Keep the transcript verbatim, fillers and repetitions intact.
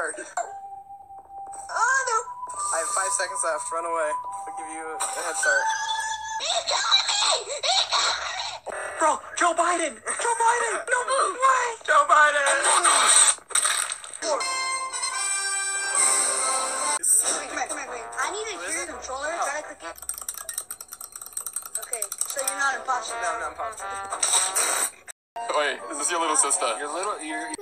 start. Oh, no. I have five seconds left. Run away. I'll give you a head start. He's killing me! He's killing me! Bro, Joe Biden! Joe Biden! No way! Joe Biden! Four. Wait, come here, come here, come here. I need to hear your controller. Try to click it. Okay, so you're not an imposter. No, I'm not imposter. Wait, is this your little sister? Your little, your,